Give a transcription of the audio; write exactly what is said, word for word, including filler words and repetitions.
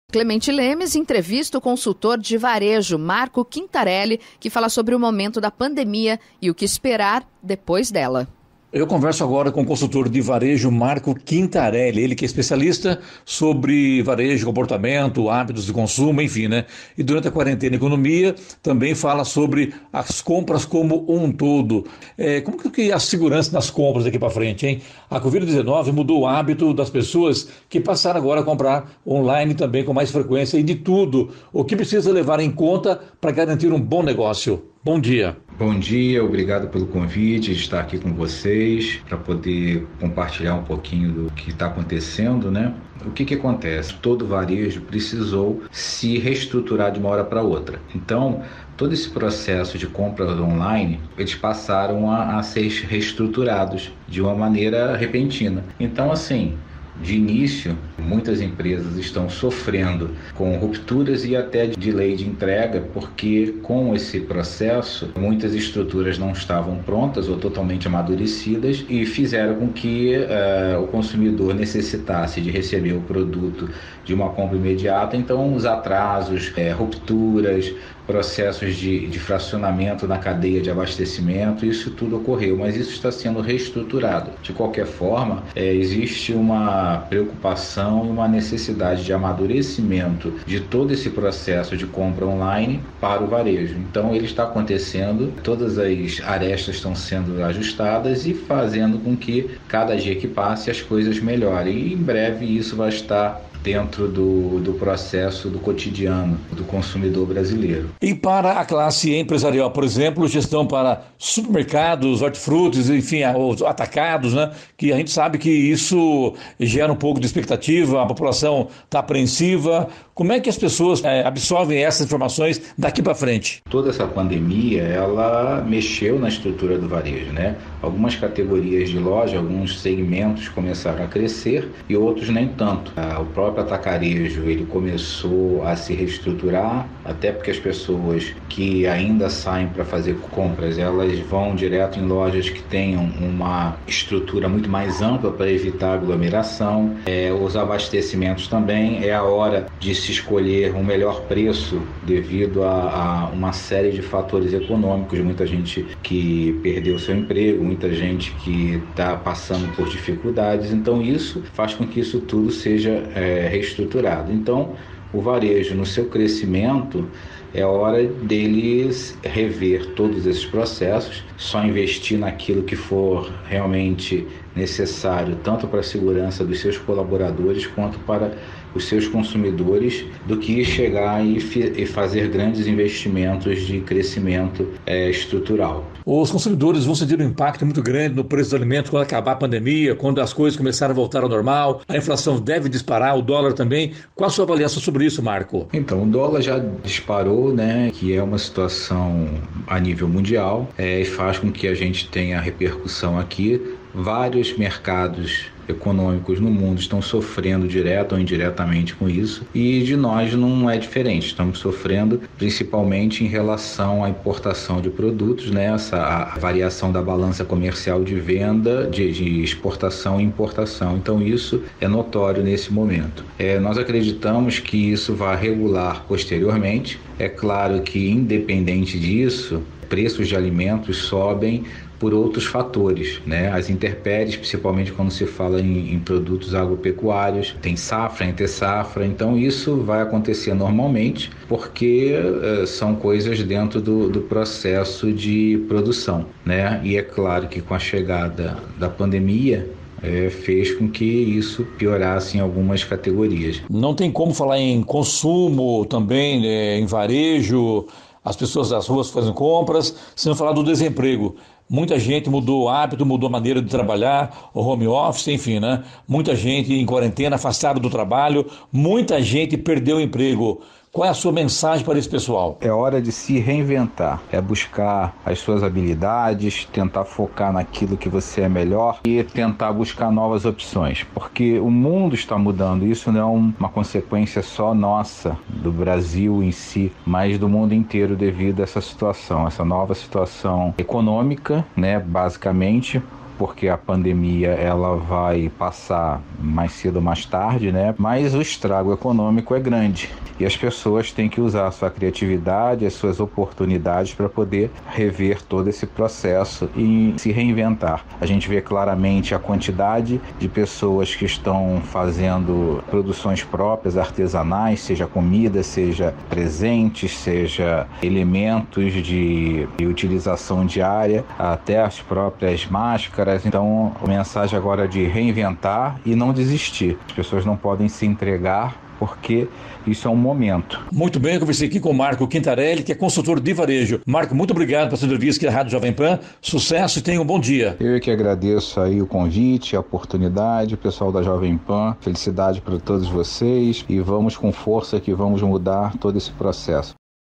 Clemente Lemes entrevista o consultor de varejo Marco Quintarelli, que fala sobre o momento da pandemia e o que esperar depois dela. Eu converso agora com o consultor de varejo Marco Quintarelli, ele que é especialista sobre varejo, comportamento, hábitos de consumo, enfim, né? E durante a quarentena e economia também fala sobre as compras como um todo. É, como que é a segurança nas compras daqui para frente, hein? A covid dezenove mudou o hábito das pessoas que passaram agora a comprar online também com mais frequência e de tudo. O que precisa levar em conta para garantir um bom negócio? Bom dia. Bom dia, obrigado pelo convite de estar aqui com vocês para poder compartilhar um pouquinho do que está acontecendo, né? O que que acontece? Todo varejo precisou se reestruturar de uma hora para outra. Então, todo esse processo de compras online, eles passaram a, a ser reestruturados de uma maneira repentina. Então, assim, de início, muitas empresas estão sofrendo com rupturas e até delay de entrega, porque com esse processo, muitas estruturas não estavam prontas ou totalmente amadurecidas e fizeram com que uh, o consumidor necessitasse de receber o produto de uma compra imediata. Então, os atrasos, é, rupturas, processos de, de fracionamento na cadeia de abastecimento, isso tudo ocorreu, mas isso está sendo reestruturado. De qualquer forma, é, existe uma preocupação e uma necessidade de amadurecimento de todo esse processo de compra online para o varejo. Então, ele está acontecendo, todas as arestas estão sendo ajustadas e fazendo com que cada dia que passe as coisas melhorem. E em breve isso vai estar dentro do, do processo do cotidiano do consumidor brasileiro. E para a classe empresarial, por exemplo, gestão para supermercados, hortifrutis, enfim, os atacados, né? Que a gente sabe que isso gera um pouco de expectativa, a população está apreensiva. Como é que as pessoas é, absorvem essas informações daqui para frente? Toda essa pandemia, ela mexeu na estrutura do varejo, né? Algumas categorias de loja, alguns segmentos começaram a crescer e outros nem tanto. O próprio atacarejo, ele começou a se reestruturar, até porque as pessoas que ainda saem para fazer compras, elas vão direto em lojas que tenham uma estrutura muito mais ampla para evitar aglomeração. É, os abastecimentos também, é a hora de se escolher um melhor preço devido a, a uma série de fatores econômicos, muita gente que perdeu seu emprego, muita gente que está passando por dificuldades, então isso faz com que isso tudo seja é, reestruturado. Então, o varejo, no seu crescimento, é hora deles rever todos esses processos, só investir naquilo que for realmente necessário, tanto para a segurança dos seus colaboradores quanto para os seus consumidores, do que chegar e, e fazer grandes investimentos de crescimento é, estrutural. Os consumidores vão sentir um impacto muito grande no preço dos alimentos quando acabar a pandemia, quando as coisas começarem a voltar ao normal, a inflação deve disparar, o dólar também. Qual a sua avaliação sobre isso, Marco? Então, o dólar já disparou, né, que é uma situação a nível mundial, é, e faz com que a gente tenha repercussão aqui. Vários mercados econômicos no mundo estão sofrendo direto ou indiretamente com isso, e de nós não é diferente, estamos sofrendo principalmente em relação à importação de produtos, né? Essa a variação da balança comercial de venda, de, de exportação e importação, então isso é notório nesse momento. É, nós acreditamos que isso vai regular posteriormente, é claro que independente disso, preços de alimentos sobem por outros fatores, né? As intempéries, principalmente quando se fala em, em produtos agropecuários, tem safra, entre-safra, então isso vai acontecer normalmente porque uh, são coisas dentro do, do processo de produção, né? E é claro que com a chegada da pandemia, É, fez com que isso piorasse em algumas categorias. Não tem como falar em consumo também, né, em varejo, as pessoas das ruas fazem compras, se não falar do desemprego. Muita gente mudou o hábito, mudou a maneira de trabalhar, o home office, enfim, né? Muita gente em quarentena, afastada do trabalho, muita gente perdeu o emprego. Qual é a sua mensagem para esse pessoal? É hora de se reinventar, é buscar as suas habilidades, tentar focar naquilo que você é melhor e tentar buscar novas opções, porque o mundo está mudando, isso não é uma consequência só nossa, do Brasil em si, mas do mundo inteiro devido a essa situação, essa nova situação econômica, né, basicamente, porque a pandemia ela vai passar mais cedo ou mais tarde, né? Mas o estrago econômico é grande e as pessoas têm que usar a sua criatividade, as suas oportunidades para poder rever todo esse processo e se reinventar. A gente vê claramente a quantidade de pessoas que estão fazendo produções próprias, artesanais, seja comida, seja presentes, seja elementos de utilização diária, até as próprias máscaras. Então, a mensagem agora é de reinventar e não desistir. As pessoas não podem se entregar, porque isso é um momento. Muito bem, eu conversei aqui com o Marco Quintarelli, que é consultor de varejo. Marco, muito obrigado pela sua entrevista aqui na Rádio Jovem Pan. Sucesso e tenha um bom dia. Eu que agradeço aí o convite, a oportunidade, pessoal da Jovem Pan. Felicidade para todos vocês e vamos com força que vamos mudar todo esse processo.